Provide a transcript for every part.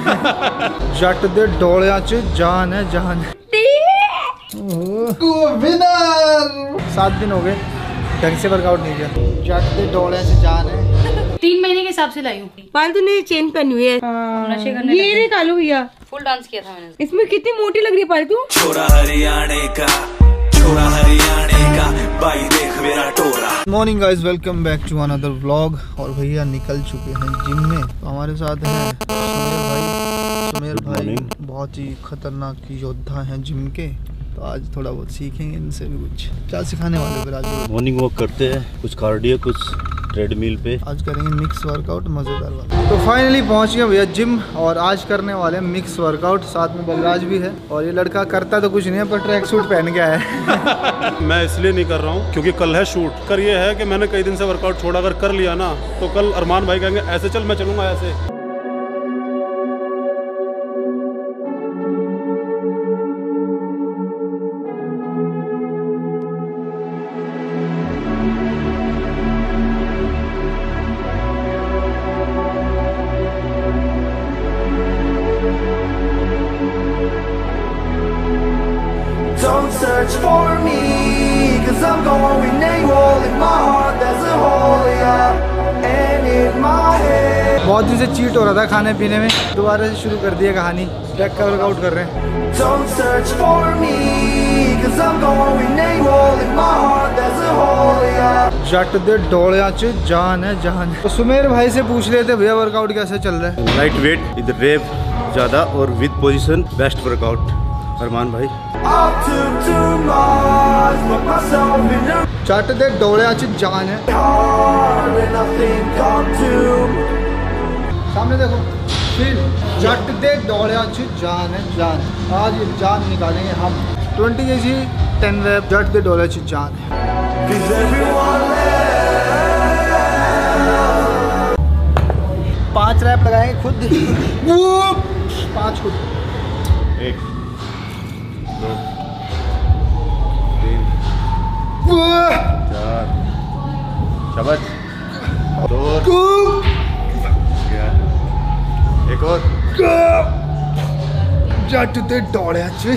जट दे डोलियां च जान है जान। विनर 7 दिन हो गए ढंग से वर्कआउट नहीं किया। जट दे डोलियां च जान है। 3 महीने के हिसाब से लाई हूँ। पालतू ने चेन पहनी हुई है। नशे करने ये निकालो भैया। फुल डांस किया था मैंने। इसमें कितनी मोटी लग रही है पालतू। छोरा हरियाणे का, छोरा हरियाणे का, भाई देख मेरा टोरा। Morning guys, welcome back to another vlog. और भैया निकल चुके हैं जिम में। तो हमारे साथ हैं सुमेर भाई बहुत ही खतरनाक योद्धा हैं जिम के। तो आज थोड़ा बहुत सीखेंगे इनसे भी कुछ। क्या सिखाने वाले फिर आज? मॉर्निंग वॉक करते हैं, कुछ कार्डियो, कुछ ट्रेडमिल पे। आज करेंगे मिक्स वर्कआउट, मजेदार वाला। तो फाइनली पहुंच गए भैया जिम और आज करने वाले हैं मिक्स वर्कआउट। साथ में बलराज भी है और ये लड़का करता तो कुछ नहीं है पर ट्रैक सूट पहन के आया है। मैं इसलिए नहीं कर रहा हूँ क्योंकि कल है शूट। कर ये है कि मैंने कई दिन से वर्कआउट छोड़ा, अगर कर लिया ना तो कल अरमान भाई कहेंगे ऐसे चल, मैं चलूंगा ऐसे। Don't search for me, 'cause I'm going AWOL in my heart, there's a hole, yeah, and in my head. बहुत दिन से चीट हो रहा था खाने पीने में, दोबारा से शुरू कर दिया कहानी। ट्रैक का वर्कआउट कर रहे हैं। Don't search for me, 'cause I'm going AWOL in my heart, there's a hole, yeah. जट दे डोलियां च जान है जान। तो सुमेर भाई से पूछ लेते भैया वर्कआउट कैसे चल रहा है। लाइट वेट, इधर रेप ज़्यादा और with position best workout. Armaan भाई I took too much, put myself in a जट दे डोलियां च जान है। heart, and I think I'm too. सामने देखो, फिर जट दे डोलियां च जान है जान। आज ये जान निकालेंगे हम। 20 kg 10 रैप जट दे डोलियां च जान है। 'Cause everyone left. 5 रैप लगाएंगे खुद। 5 खुद। 1 2 3 4 शाबाश। 2 एक और। जट दे डोलियां च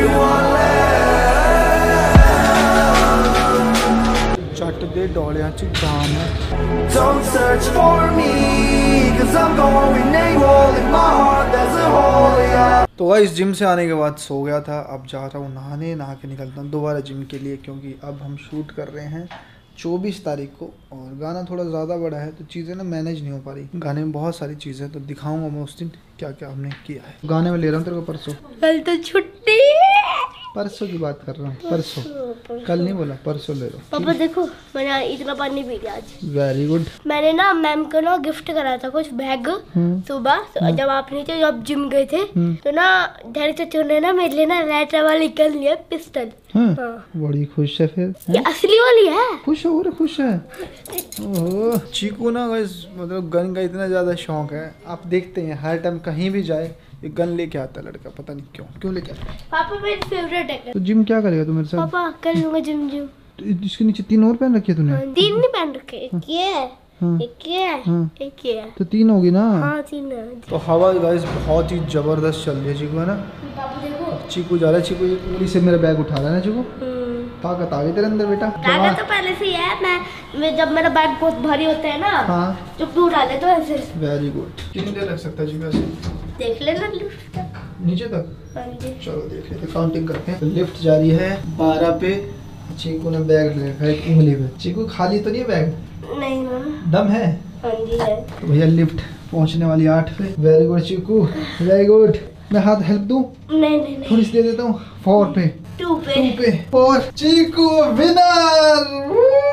जट दे डोलियां च जान है। Don't search for me, 'cause I'm going AWOL in my heart, there's a hole, yeah. तो वह इस जिम से आने के बाद सो गया था। अब जा रहा हूँ नहाने, नहा के निकलता हूँ दोबारा जिम के लिए, क्योंकि अब हम शूट कर रहे हैं 24 तारीख को। और गाना थोड़ा ज़्यादा बड़ा है तो चीज़ें ना मैनेज नहीं हो पा रही। गाने में बहुत सारी चीज़ें तो दिखाऊंगा मैं उस दिन क्या क्या हमने किया है। गाने में ले रहा हूँ तेरे को परसों। कल तो छुट्टी। परसों की बात कर रहा हूँ, परसों, कल नहीं बोला, परसों ले लो। पापा देखो मैंने इतना पानी पी लिया आज। Very good. मैंने ना मैम को ना गिफ्ट करा था कुछ बैग सुबह। तो जब आप नहीं थे, जब जिम गए थे तो ना डैडी चाचू ने ना मेरे लिए ना रेड वाला निकल लिया पिस्टल। हाँ। बड़ी खुश है फिर। ये असली वाली है। खुश हो रहे, खुश है। ओह, चीकू ना मतलब गन का इतना ज़्यादा शौक है। आप देखते हैं हर टाइम कहीं भी जाए ये गन लेके आता है लड़का, पता नहीं क्यों लेके आता है। पापा मेरी फेवरेट है। तो जिम क्या करेगा तू मेरे साथ? पापा कर लूंगा जिम। तो इसके नीचे 3 और पहन रखे है तूने? 3 नहीं पहन रखे, एक ये है, हाँ। एक ये है, हाँ। एक ये है। तो 3 होगी ना? हाँ 3 है। तो हवा गाइस बहुत ही जबरदस्त चल रही है चीकू, है ना? पापा देखो चीकू जा रहा है। चीकू एक उंगली से मेरा बैग उठा रहा है ना चीकू। ताकत आ गई तेरे अंदर बेटा। ताकत तो पहले से ही है। मैं जब मेरा बैग बहुत भारी होता है ना, हाँ, जब तू उठा ले तो ऐसे। Very good. कितनी देर लग सकता है चीकू ऐसे? देख लेना लिफ्ट तक, नीचे तक। हाँ जी। चलो देख लेते, काउंटिंग करते हैं। लिफ्ट जा रही है 12 पे। चीकू ने बैग ले रखा है एक उंगली पे। चीकू खाली तो नहीं है बैग? नहीं ना, दम है। हाँ जी है। तो भैया लिफ्ट पहुंचने वाली 8 पे। Very good Chiku, very good. मैं हाथ हेल्प दूं? नहीं थोड़ी सी दे देता हूँ। 4 पे, 2 पे 2 पे। और चीकू विनर।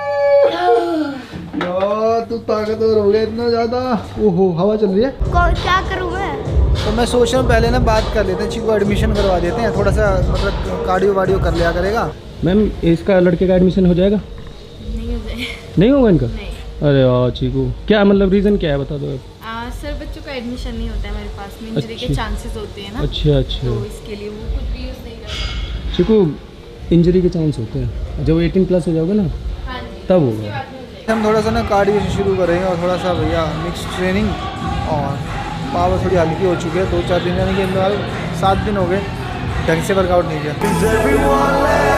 यार तू ताकतवर हो गया इतना ज्यादा। ओहो, हवा चल रही है। क्या करूँ मैं? तो मैं सोच रहा हूँ पहले ना बात कर लेते हैं, चीकू एडमिशन करवा देते हैं। थोड़ा सा मतलब कार्डियो वार्डियो कर लिया करेगा। मैम इसका लड़के का एडमिशन हो जाएगा? नहीं होगा इनका? अरे यार चीकू, क्या मतलब रीज़न क्या है बता दो। सर बच्चों का एडमिशन नहीं होता है मेरे पास में, इंजरी के चांसेस होते हैं ना। अच्छा तो इसके लिए वो कुछ भी यूज़ नहीं करता। चीकू इंजरी के चांस होते हैं, जब 18 प्लस हो जाओगे ना तब होगा। हम थोड़ा सा ना कार्डियो से शुरू करेंगे और थोड़ा सा भैया मिक्स ट्रेनिंग और पावर थोड़ी हल्की हो चुकी है। 2-4 दिन यानी कि 7 दिन हो गए ढंग से वर्कआउट नहीं किया।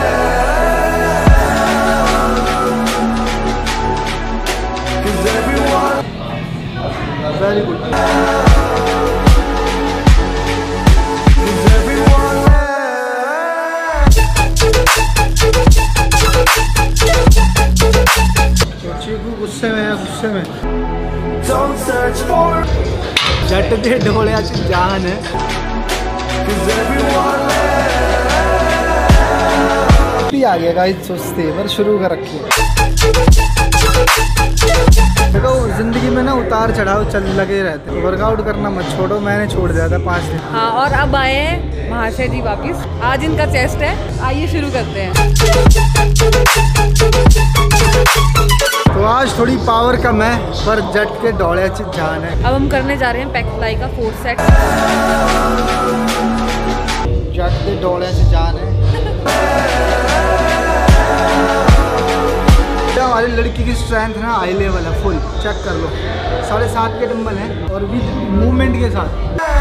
Very good. चीकू गुस्से में है, गुस्से में। जट दे ढोलिया च जान है। भी आ गया गाइस सुस्ती पर शुरू कर रखी है। देखो जिंदगी में ना उतार चढ़ाव चल लगे रहते हैं। वर्कआउट करना मत छोड़ो, मैंने छोड़ दिया था 5 दिन। हाँ, और अब आए हैं महाशय जी वापिस। आज इनका चेस्ट है, आइए शुरू करते हैं। तो आज थोड़ी पावर कम है पर जट के दौड़े जान है। अब हम करने जा रहे हैं बैक फ्लाई का 4 सेट। जट के दौड़े से जान है। हमारी लड़की की स्ट्रेंथ ना हाई लेवल है, फुल चेक कर लो। 7.5 के डंबल हैं और विद मूवमेंट के साथ।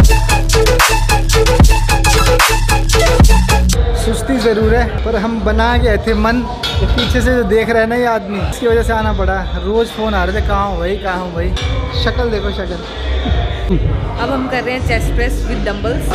सुस्ती ज़रूर है पर हम बना गए थे मन। पीछे से जो देख रहे हैं ना ये आदमी, इसकी वजह से आना पड़ा। रोज़ फ़ोन आ रहे थे, कहाँ हो भाई, कहाँ हो भाई। शक्ल देखो शक्ल। अब हम कर रहे हैं चेस्ट प्रेस विद डंबल्स।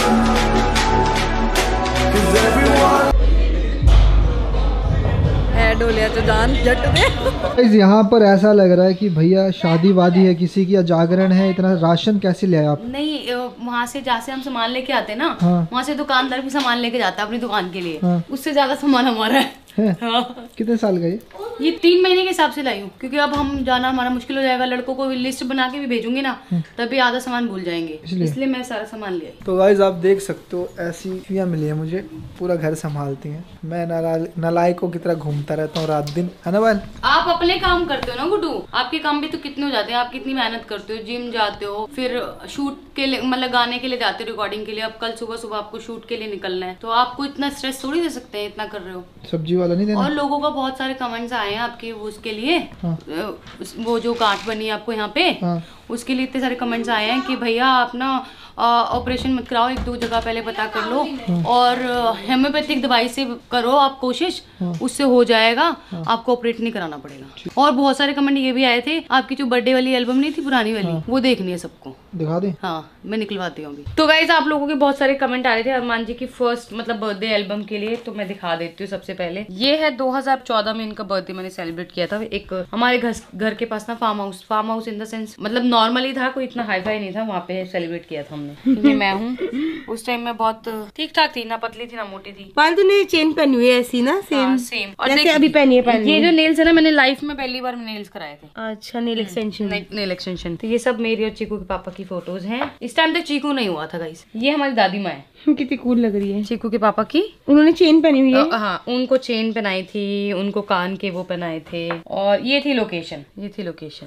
डोलिया तो जान जट में। यहाँ पर ऐसा लग रहा है कि भैया शादी वादी है किसी की या जागरण है। इतना राशन कैसे ले आए आप? नहीं, वहाँ से जहाँ से हम सामान लेके आते हैं ना, हाँ। वहाँ से दुकानदार भी सामान लेके जाता है अपनी दुकान के लिए। हाँ। उससे ज्यादा सामान हमारा है। हाँ। कितने साल का ये 3 महीने के हिसाब से लाई हूँ, क्योंकि अब हम जाना हमारा मुश्किल हो जाएगा। लड़कों को लिस्ट बना के भी भेजूंगी ना, तभी आधा सामान भूल जाएंगे, इसलिए मैं सारा सामान ले आई। तो गाइस आप देख सकते हो ऐसी बीवियां मिली है मुझे, पूरा घर संभालती हैं। मैं नालायकों की तरह घूमता रहता हूँ रात दिन, है ना भाई? आप अपने काम करते हो ना गुड्डू, आपके काम भी तो कितने हो जाते हैं। आप कितनी मेहनत करते हो, जिम जाते हो, फिर शूट के लिए मतलब गाने के लिए जाते हो, रिकॉर्डिंग के लिए। अब कल सुबह आपको शूट के लिए निकलना है, तो आपको इतना स्ट्रेस थोड़ी दे सकते हैं, इतना कर रहे हो। सब्जी वाला नहीं देना। और लोगों का बहुत सारे कमेंट्स आए हैं आपके उसके लिए। हाँ। वो जो गांठ बनी है आपको यहाँ पे, हाँ। उसके लिए इतने सारे कमेंट्स आए हैं कि भैया आप ना ऑपरेशन मत कराओ, 1-2 जगह पहले पता कर लो, और होम्योपैथिक दवाई से करो आप कोशिश, उससे हो जाएगा, आपको ऑपरेट नहीं कराना पड़ेगा। और बहुत सारे कमेंट ये भी आए थे, आपकी जो बर्थडे वाली एल्बम नहीं थी पुरानी वाली, वो देखनी है सबको, दिखा दे। हाँ मैं निकलवाती हूँ अभी। तो गाइस आप लोगों के बहुत सारे कमेंट आ रहे थे अरमान जी की फर्स्ट मतलब बर्थडे एल्बम के लिए, तो मैं दिखा देती हूँ। सबसे पहले ये है 2014 में इनका बर्थडे मैंने सेलिब्रेट किया था। एक हमारे घर के पास ना farm house in the sense मतलब नॉर्मली था, कोई इतना हाई फाई नहीं था, वहाँ पे सेलिब्रेट किया था हमने। ये मैं हूँ, उस टाइम में बहुत ठीक ठाक थी, ना पतली थी ना मोटी थी। पाल तूने चेन पहनी हुई है ऐसी ना, सेम सेम। और जैसे अभी पहनी है। ये जो नेल्स है ना, मैंने लाइफ में पहली बार नेल्स कराए थे। अच्छा, नेल एक्सटेंशन। Nail extension. तो ये सब मेरी और चीकू के पापा की फोटोज हैं। इस टाइम तक चीकू नहीं हुआ था गाइस। ये हमारी दादी माँ है, कितनी कूल लग रही है। चीकू के पापा की उन्होंने चेन पहनी हुई है। हाँ, उनको चेन पहनाई थी, उनको कान के वो पहनाए थे, और ये थी लोकेशन।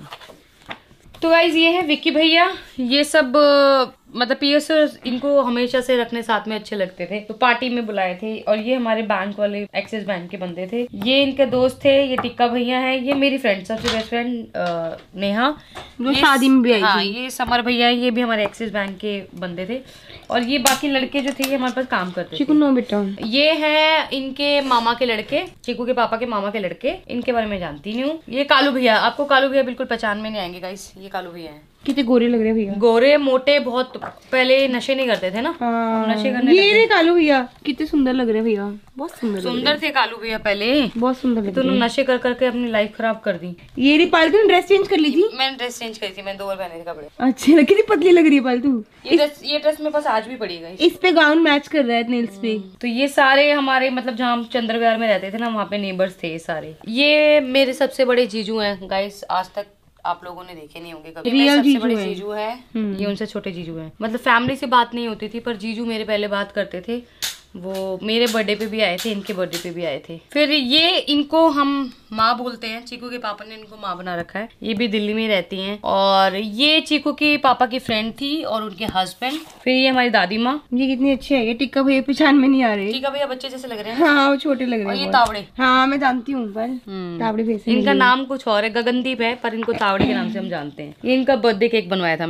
तो गाइज ये है विक्की भैया। ये सब मतलब पियर्स इनको हमेशा से रखने साथ में अच्छे लगते थे, तो पार्टी में बुलाए थे। और ये हमारे बैंक वाले एक्सिस बैंक के बंदे थे, ये इनके दोस्त थे। ये टिक्का भैया है, ये मेरी फ्रेंड, सबसे बेस्ट फ्रेंड नेहा, जो शादी में भी आई हाँ, थी। ये समर भैया है, ये भी हमारे एक्सिस बैंक के बंदे थे। और ये बाकी लड़के जो थे ये हमारे पास काम करते थे। नो बेटा, ये है इनके मामा के लड़के, चीकू के पापा के मामा के लड़के। इनके बारे में जानती नहीं हूँ। ये कालू भैया, आपको कालू भैया बिल्कुल पहचान में नहीं आएंगे गाइस, ये कालू भैया है। कितने गोरे लग रहे भैया, गोरे मोटे बहुत। पहले नशे नहीं करते थे ना, नशे करने ये रे कालू भैया कितने सुंदर लग रहे भैया, बहुत सुंदर थे कालू भैया पहले, बहुत सुंदर लग तो नशे कर करके अपनी लाइफ खराब कर दी। ये रे पालतू ने ड्रेस चेंज कर ली थी। मैंने ड्रेस चेंज करी थी, मैंने 2 बार पहने थे कपड़े। अच्छा, कितनी पतली लग रही है पालतू। ये ड्रेस मेरे पास आज भी पड़ी गई। इस पे गाउन मैच कर रहा है नेल्स पे। तो ये सारे हमारे मतलब जहाँ हम चंद्रविहार में रहते थे ना, वहाँ पे नेबर्स थे ये सारे। ये मेरे सबसे बड़े जीजू हैं गाइस, आज तक आप लोगों ने देखे नहीं होंगे कभी। रियल सबसे बड़े जीजू है, ये उनसे छोटे जीजू हैं। मतलब फैमिली से बात नहीं होती थी, पर जीजू मेरे पहले बात करते थे। वो मेरे बर्थडे पे भी आए थे, इनके बर्थडे पे भी आए थे। फिर ये इनको हम माँ बोलते हैं, चीकू के पापा ने इनको माँ बना रखा है। ये भी दिल्ली में रहती हैं। और ये चीकू की पापा की फ्रेंड थी और उनके हस्बैंड। फिर ये हमारी दादी माँ। ये कितनी अच्छी है। ये टिक्का भैया पहचान में नहीं आ रहे। टिक्का भैया बच्चे जैसे लग रहे हैं। हाँ, वो छोटे लग रहे हैं। ये तावड़े। हाँ, मैं जानती हूँ, पर तावड़े फेस। इनका नाम कुछ और है, गगनदीप है, पर इनको तावड़े के नाम से हम जानते हैं। ये इनका बर्थडे केक बनवाया था मैंने।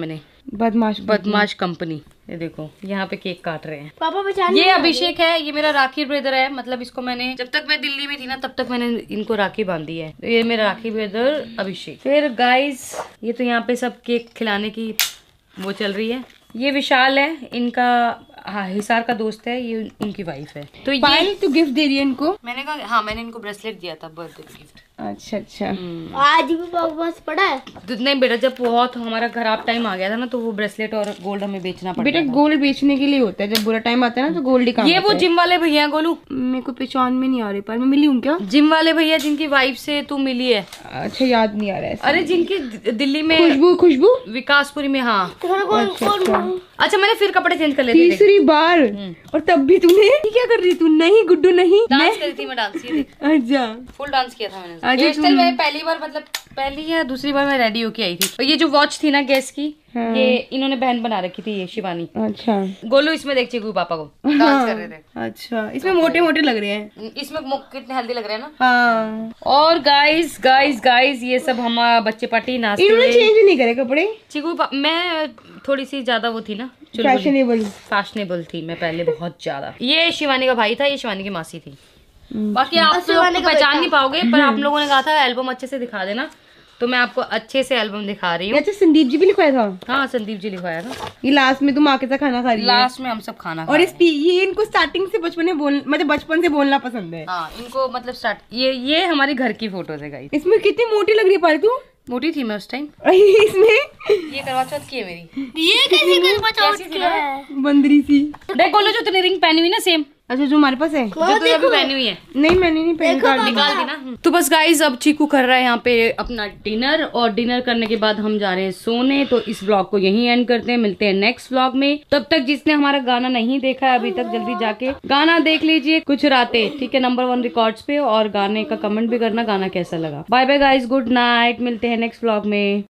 बदमाश कंपनी। ये देखो यहाँ पे केक काट रहे हैं पापा पहचान। ये अभिषेक है, ये मेरा राखी ब्रदर है। मतलब इसको मैंने जब तक मैं दिल्ली में थी ना तब तक मैंने इनको राखी बांधी है। तो ये मेरा राखी ब्रदर अभिषेक। फिर गाइस ये तो यहाँ पे सब केक खिलाने की वो चल रही है। ये विशाल है, इनका हिसार का दोस्त है, ये उनकी वाइफ है। तो ये तो गिफ्ट दे दिया इनको। मैंने कहा हाँ, मैंने इनको ब्रेसलेट दिया था बर्थडे गिफ्ट। अच्छा अच्छा। आज भी पास पड़ा है। नहीं बेटा, जब बहुत हमारा खराब टाइम आ गया था ना तो वो ब्रेसलेट और गोल्ड हमें बेचना पड़ा। बेटा गोल्ड बेचने के लिए होता है, जब बुरा टाइम आता है ना तो गोल्ड ही काम। ये वो जिम वाले भैया हैं गोलू, मेरे को पहचान में नहीं आ रही, पर मैं मिली हूँ क्या? जिम वाले भैया जिनकी वाइफ से तू मिली है। अच्छा याद नहीं आ रहा है। अरे जिनकी दिल्ली में खुशबू विकासपुरी में। हाँ अच्छा, मैंने फिर कपड़े चेंज कर लिए थे। तीसरी बार और तब भी तूने क्या कर रही? तू नहीं गुड्डू नहीं डांस करी थी मैं, डांस की थी। अच्छा फुल डांस किया था मैंने। ये स्टाइल मैंने पहली बार, मतलब पहली या दूसरी बार मैं रेडी होके आई थी। और ये जो वॉच थी ना गैस की, ये इन्होंने बहन बना रखी थी, ये शिवानी। अच्छा गोलू इसमें देख चिकू पापा को डांस कर रहे थे। अच्छा इसमें मोटे मोटे लग रहे हैं, इसमें कितने हेल्दी लग रहे हैं ना। हाँ। और गाइस गाइस गाइस ये सब हम बच्चे पार्टी नाचते। इन्होंने चेंज नहीं करे कपड़े। चिकू मैं थोड़ी सी ज्यादा वो थी ना, फैशनेबल थी मैं पहले बहुत ज्यादा। ये शिवानी का भाई था, ये शिवानी की मासी थी। बाकी आप लोग पहचान नहीं पाओगे, पर आप लोगों ने कहा था एल्बम अच्छे से दिखा देना, तो मैं आपको अच्छे से एल्बम दिखा रही हूँ। अच्छा संदीप जी भी लिखवाया था? हाँ संदीप जी लिखवाया था। ये लास्ट में तुम आके साथ खाना खा रही है। लास्ट में हम सब खाना खा और ये इनको स्टार्टिंग से बचपन से बोलना पसंद है। हाँ इनको मतलब स्टार्ट ये हमारी घर की फोटोज है गाइस। इसमें कितनी मोटी लग रही है पालतू। मोटी थी मैं उस टाइम। इसमें ये करवा चौथ की है मेरी। ये कैसी करवा चौथ की है? बंदरी सी। देख बोलो जो तूने रिंग पहनी हुई ना सेम। अच्छा जो हमारे पास है, जो तूने अभी पहनी हुई है। नहीं मैंने नहीं पहनी, निकाल दी ना। तो बस गाइज अब चीकू कर रहा है यहाँ पे अपना डिनर, और डिनर करने के बाद हम जा रहे हैं सोने। तो इस व्लॉग को यहीं एंड करते हैं, मिलते हैं नेक्स्ट व्लॉग में। तब तक जिसने हमारा गाना नहीं देखा है अभी तक, जल्दी जाके गाना देख लीजिए, कुछ रातें, ठीक है, नंबर 1 रिकॉर्ड्स पे। और गाने का कमेंट भी करना, गाना कैसा लगा। Bye bye guys, good night, मिलते हैं नेक्स्ट व्लॉग में।